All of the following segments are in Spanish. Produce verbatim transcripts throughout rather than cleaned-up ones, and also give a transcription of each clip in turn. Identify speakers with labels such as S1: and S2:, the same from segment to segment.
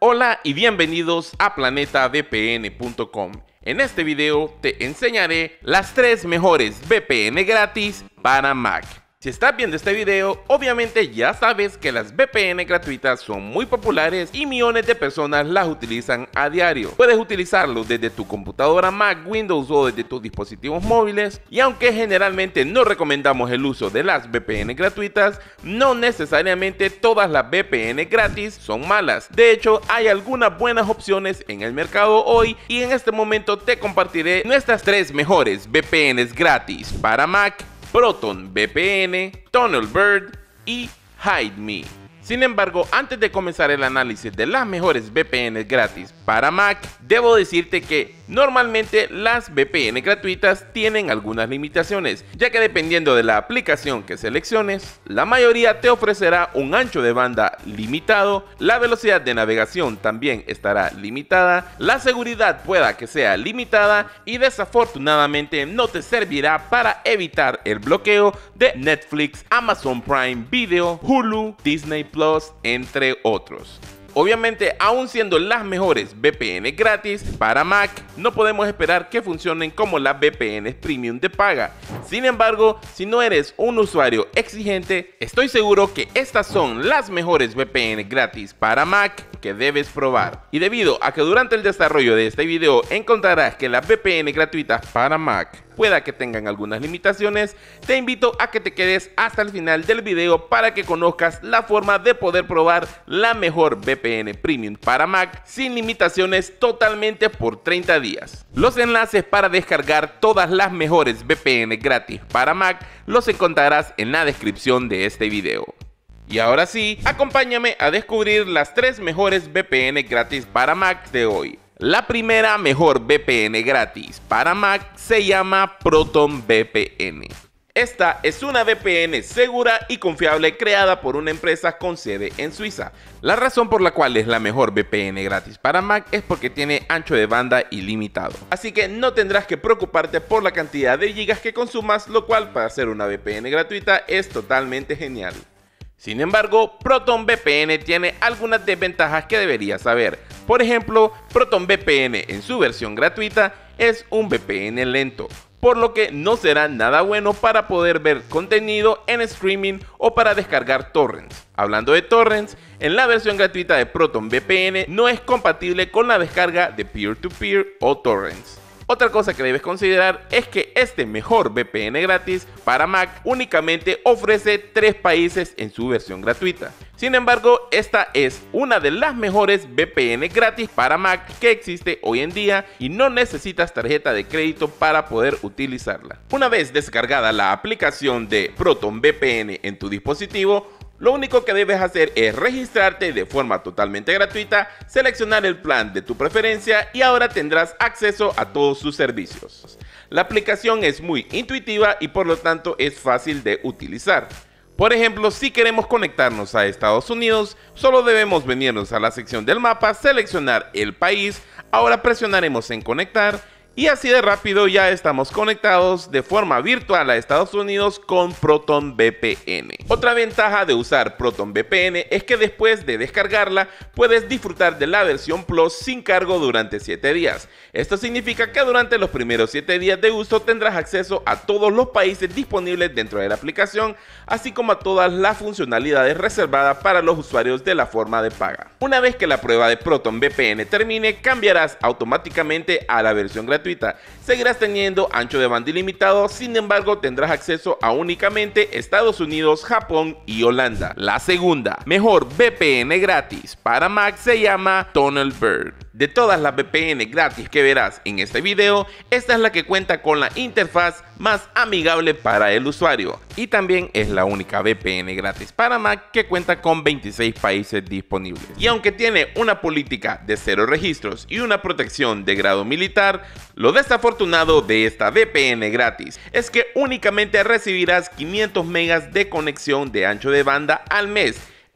S1: Hola y bienvenidos a planeta V P N punto com. En este video te enseñaré las tres mejores V P N gratis para Mac. Si estás viendo este video, obviamente ya sabes que las V P N gratuitas son muy populares y millones de personas las utilizan a diario. Puedes utilizarlo desde tu computadora Mac, Windows o desde tus dispositivos móviles, y aunque generalmente no recomendamos el uso de las V P N gratuitas, no necesariamente todas las V P N gratis son malas. De hecho, hay algunas buenas opciones en el mercado hoy y en este momento te compartiré nuestras tres mejores V P Ns gratis para Mac: Proton V P N, Tunnelbird y HideMe. Sin embargo, antes de comenzar el análisis de las mejores V P Ns gratis para Mac, debo decirte que normalmente las V P N gratuitas tienen algunas limitaciones, ya que dependiendo de la aplicación que selecciones, la mayoría te ofrecerá un ancho de banda limitado, la velocidad de navegación también estará limitada, la seguridad pueda que sea limitada y desafortunadamente no te servirá para evitar el bloqueo de Netflix, Amazon Prime Video, Hulu, Disney Plus, entre otros. Obviamente, aun siendo las mejores V P N gratis para Mac, no podemos esperar que funcionen como las V P Ns premium de paga. Sin embargo, si no eres un usuario exigente, estoy seguro que estas son las mejores V P N gratis para Mac que debes probar. Y debido a que durante el desarrollo de este video encontrarás que las V P N gratuitas para Mac pueda que tengan algunas limitaciones, te invito a que te quedes hasta el final del video para que conozcas la forma de poder probar la mejor V P N Premium para Mac sin limitaciones totalmente por treinta días. Los enlaces para descargar todas las mejores V P N gratis para Mac los encontrarás en la descripción de este video. Y ahora sí, acompáñame a descubrir las tres mejores V P N gratis para Mac de hoy. La primera mejor V P N gratis para Mac se llama Proton V P N. Esta es una V P N segura y confiable creada por una empresa con sede en Suiza. La razón por la cual es la mejor V P N gratis para Mac es porque tiene ancho de banda ilimitado. Así que no tendrás que preocuparte por la cantidad de gigas que consumas, lo cual para hacer una V P N gratuita es totalmente genial. Sin embargo, Proton V P N tiene algunas desventajas que deberías saber. Por ejemplo, Proton V P N en su versión gratuita es un V P N lento, por lo que no será nada bueno para poder ver contenido en streaming o para descargar torrents. Hablando de torrents, en la versión gratuita de Proton V P N no es compatible con la descarga de peer-to-peer o torrents. Otra cosa que debes considerar es que este mejor V P N gratis para Mac únicamente ofrece tres países en su versión gratuita. Sin embargo, esta es una de las mejores V P N gratis para Mac que existe hoy en día y no necesitas tarjeta de crédito para poder utilizarla. Una vez descargada la aplicación de Proton V P N en tu dispositivo, lo único que debes hacer es registrarte de forma totalmente gratuita, seleccionar el plan de tu preferencia y ahora tendrás acceso a todos sus servicios. La aplicación es muy intuitiva y por lo tanto es fácil de utilizar. Por ejemplo, si queremos conectarnos a Estados Unidos, solo debemos venirnos a la sección del mapa, seleccionar el país, ahora presionaremos en conectar y así de rápido ya estamos conectados de forma virtual a Estados Unidos con Proton V P N. Otra ventaja de usar Proton V P N es que después de descargarla puedes disfrutar de la versión Plus sin cargo durante siete días. Esto significa que durante los primeros siete días de uso tendrás acceso a todos los países disponibles dentro de la aplicación, así como a todas las funcionalidades reservadas para los usuarios de la forma de paga. Una vez que la prueba de Proton V P N termine, cambiarás automáticamente a la versión gratuita. Seguirás teniendo ancho de banda ilimitado, sin embargo tendrás acceso a únicamente Estados Unidos, Japón y Holanda. La segunda mejor V P N gratis para Mac se llama Tunnelbird. De todas las V P N gratis que verás en este video, esta es la que cuenta con la interfaz más amigable para el usuario y también es la única V P N gratis para Mac que cuenta con veintiséis países disponibles. Y aunque tiene una política de cero registros y una protección de grado militar, lo desafortunado de esta V P N gratis es que únicamente recibirás quinientos megas de conexión de ancho de banda al mes.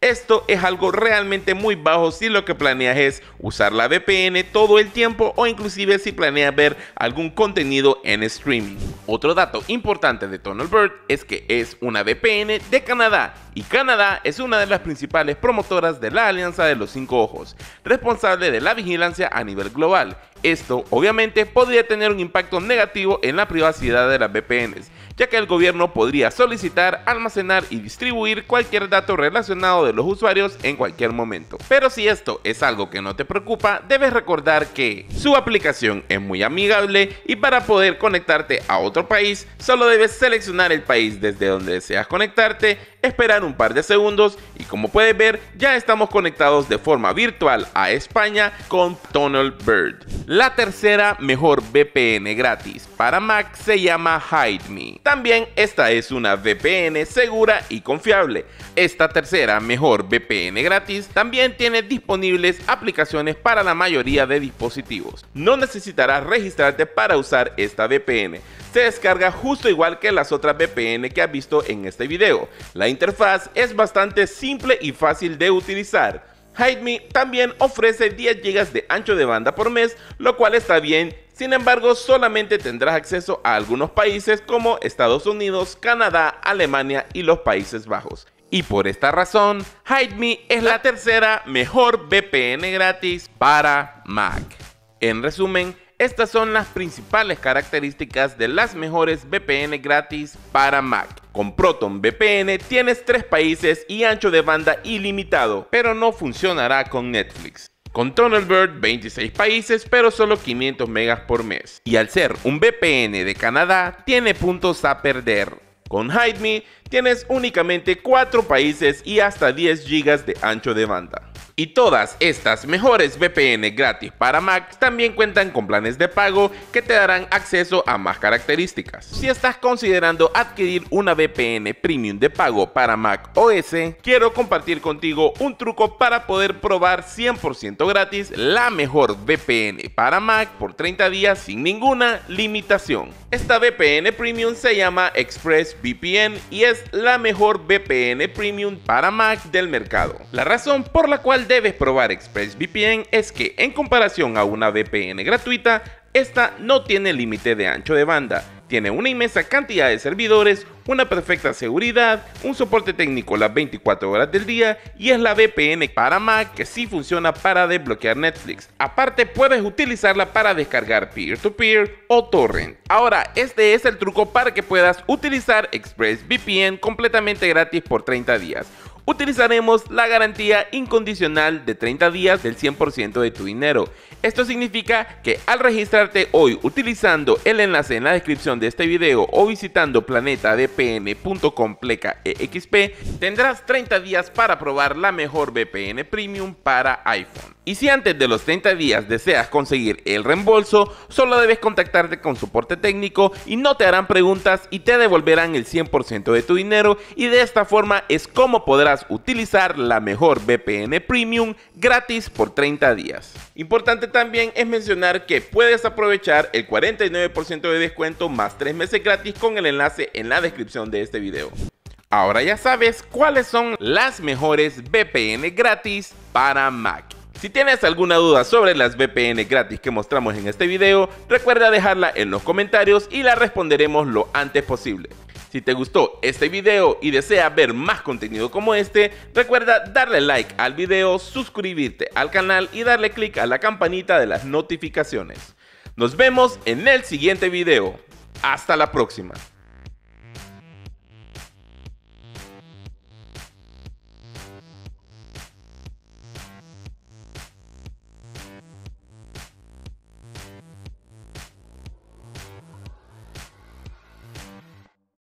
S1: Esto es algo realmente muy bajo si lo que planeas es usar la V P N todo el tiempo o inclusive si planeas ver algún contenido en streaming. Otro dato importante de TunnelBird es que es una V P N de Canadá y Canadá es una de las principales promotoras de la Alianza de los Cinco Ojos, responsable de la vigilancia a nivel global. Esto obviamente podría tener un impacto negativo en la privacidad de las V P Ns, ya que el gobierno podría solicitar, almacenar y distribuir cualquier dato relacionado de los usuarios en cualquier momento. Pero si esto es algo que no te preocupa, debes recordar que su aplicación es muy amigable y para poder conectarte a otro país, solo debes seleccionar el país desde donde deseas conectarte, esperar un par de segundos y como puedes ver, ya estamos conectados de forma virtual a España con TunnelBird. La tercera mejor V P N gratis para Mac se llama HideMe. También esta es una V P N segura y confiable. Esta tercera mejor V P N gratis también tiene disponibles aplicaciones para la mayoría de dispositivos. No necesitarás registrarte para usar esta V P N. Se descarga justo igual que las otras V P N que has visto en este video. La interfaz es bastante simple y fácil de utilizar. HideMe también ofrece diez gigas de ancho de banda por mes, lo cual está bien. Sin embargo, solamente tendrás acceso a algunos países como Estados Unidos, Canadá, Alemania y los Países Bajos. Y por esta razón, HideMe es la tercera mejor V P N gratis para Mac. En resumen, estas son las principales características de las mejores V P N gratis para Mac. Con ProtonVPN tienes tres países y ancho de banda ilimitado, pero no funcionará con Netflix. Con TunnelBird veintiséis países pero solo quinientos megas por mes. Y al ser un V P N de Canadá tiene puntos a perder. Con HideMe tienes únicamente cuatro países y hasta diez gigas de ancho de banda. Y todas estas mejores V P N gratis para Mac también cuentan con planes de pago que te darán acceso a más características. Si estás considerando adquirir una V P N Premium de pago para Mac O S, quiero compartir contigo un truco para poder probar cien por ciento gratis la mejor V P N para Mac por treinta días sin ninguna limitación. Esta V P N Premium se llama ExpressVPN y es la mejor V P N Premium para Mac del mercado. La razón por la cual debes probar ExpressVPN es que en comparación a una V P N gratuita, esta no tiene límite de ancho de banda, tiene una inmensa cantidad de servidores, una perfecta seguridad, un soporte técnico las veinticuatro horas del día y es la V P N para Mac que sí funciona para desbloquear Netflix. Aparte puedes utilizarla para descargar peer-to-peer o torrent. Ahora este es el truco para que puedas utilizar ExpressVPN completamente gratis por treinta días. Utilizaremos la garantía incondicional de treinta días del cien por ciento de tu dinero. Esto significa que al registrarte hoy utilizando el enlace en la descripción de este video o visitando planeta v p n punto com pleca e x p, tendrás treinta días para probar la mejor V P N Premium para iPhone. Y si antes de los treinta días deseas conseguir el reembolso, solo debes contactarte con soporte técnico y no te harán preguntas y te devolverán el cien por ciento de tu dinero, y de esta forma es como podrás utilizar la mejor V P N Premium gratis por treinta días. Importante también es mencionar que puedes aprovechar el cuarenta y nueve por ciento de descuento más tres meses gratis con el enlace en la descripción de este video. Ahora ya sabes cuáles son las mejores V P N gratis para Mac. Si tienes alguna duda sobre las V P N gratis que mostramos en este video, recuerda dejarla en los comentarios y la responderemos lo antes posible. Si te gustó este video y deseas ver más contenido como este, recuerda darle like al video, suscribirte al canal y darle click a la campanita de las notificaciones. Nos vemos en el siguiente video. Hasta la próxima.